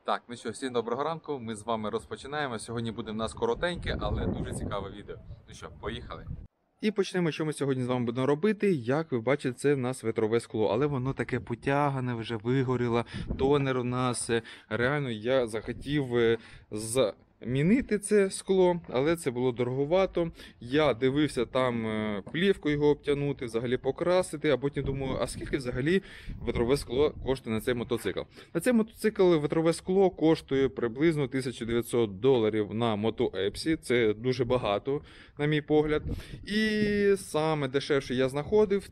Так, ну що, всім доброго ранку. Ми з вами розпочинаємо. Сьогодні буде в нас коротеньке, але дуже цікаве відео. Ну що, поїхали. І почнемо, що ми сьогодні з вами будемо робити. Як ви бачите, це в нас ветрове скло, але воно таке потягане, вже вигоріло. Тонер у нас. Реально, я захотів замінити це скло, але це було дороговато. Я дивився там плівку його обтягнути, взагалі покрасити, а потім думаю, а скільки взагалі ветрове скло коштує на цей мотоцикл? На цей мотоцикл ветрове скло коштує приблизно $1900 на Moto Epsi. Це дуже багато, на мій погляд. І саме дешевше я знаходив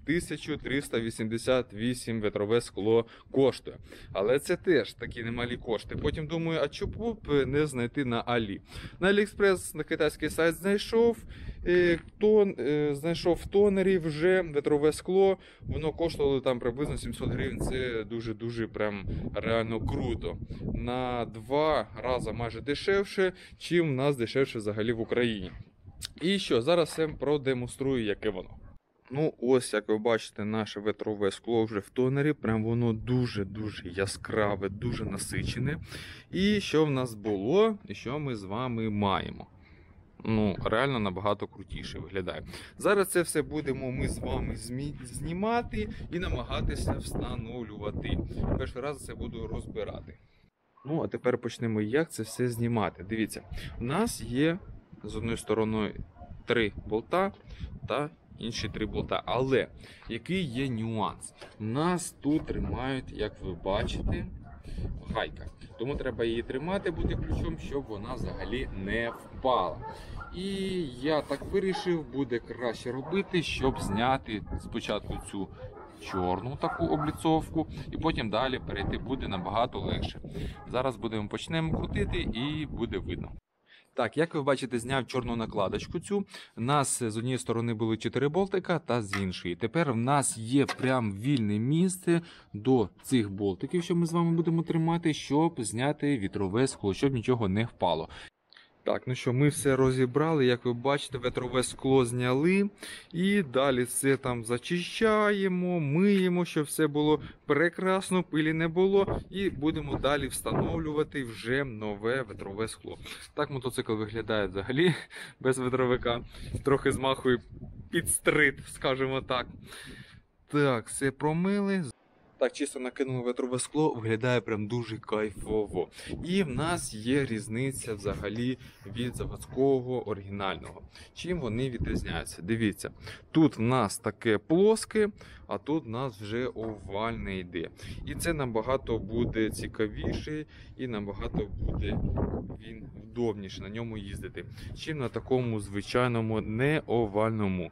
1388 ветрове скло коштує. Але це теж такі немалі кошти. Потім думаю, а чому б не знайти на Алі? На Аліекспрес, на китайський сайт знайшов в тонері вже ветрове скло. Воно коштувало там приблизно 700 гривень. Це дуже-дуже прям реально круто. На 2 рази майже дешевше, чим в нас дешевше взагалі в Україні. І що, зараз все продемонструю, яке воно. Ну ось, як ви бачите, наше ветрове скло вже в тонері. Прям воно дуже-дуже яскраве, дуже насичене. І що в нас було, і що ми з вами маємо. Ну, реально набагато крутіше виглядає. Зараз це все будемо ми з вами знімати і намагатися встановлювати. Перший раз це буду розбирати. Ну, а тепер почнемо, як це все знімати. Дивіться, у нас є з однієї сторони 3 болта та інші 3 болта. Але який є нюанс? У нас тут тримають, як ви бачите, гайка. Тому треба її тримати, бути ключом, щоб вона взагалі не впала. І я так вирішив, буде краще робити, щоб зняти спочатку цю чорну таку обліцовку, і потім далі перейти буде набагато легше. Зараз почнемо крутити і буде видно. Так, як ви бачите, зняв чорну накладочку цю. У нас з однієї сторони були 4 болтика та з іншої. Тепер в нас є прям вільне місце до цих болтиків, що ми з вами будемо тримати, щоб зняти вітрове скло, щоб нічого не впало. Так, ну що, ми все розібрали, як ви бачите, ветрове скло зняли. І далі все там зачищаємо, миємо, щоб все було прекрасно, пилі не було. І будемо далі встановлювати вже нове ветрове скло. Так мотоцикл виглядає взагалі без ветровика. Трохи змахує під стрит, скажімо так. Так, все промили. Так, чисто накинули ветрове скло, виглядає прям дуже кайфово. І в нас є різниця взагалі від заводського оригінального. Чим вони відрізняються? Дивіться, тут в нас таке плоске, а тут в нас вже овальне йде. І це набагато буде цікавіше і набагато буде він вдобніше на ньому їздити, чим на такому звичайному неовальному.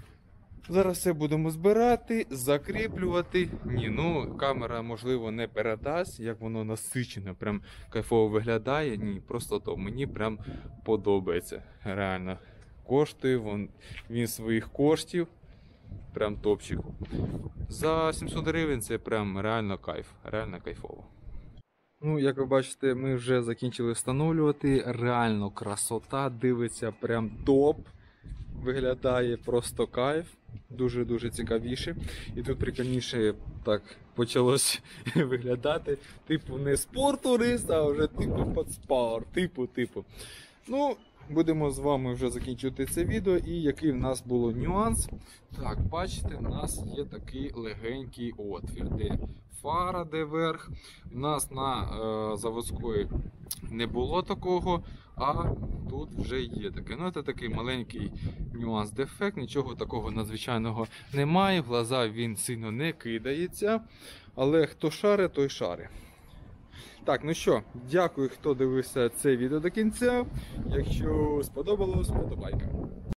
Зараз все будемо збирати, закріплювати. Ні, ну камера, можливо, не передасть, як воно насичено, прям кайфово виглядає. Ні, просто то мені прям подобається. Реально. Коштує він своїх коштів. Прям топчик. За 700 гривень це прям реально кайф, реально кайфово. Ну, як ви бачите, ми вже закінчили встановлювати. Реально красота, дивиться прям топ. Виглядає просто кайф, дуже-дуже цікавіше. І тут прикольніше так почалось виглядати. Типу не спорт-турист, а вже типу під спорт, типу. Ну, будемо з вами вже закінчувати це відео. І який в нас було нюанс. Так, бачите, в нас є такий легенький отвір, де фара, де верх. У нас на заводської не було такого, а тут вже є таке. Ну, це такий маленький нюанс-дефект, нічого такого надзвичайного немає. В глаза він сильно не кидається, але хто шаре, той шаре. Так, ну що, дякую, хто дивився це відео до кінця. Якщо сподобалось, подобайка.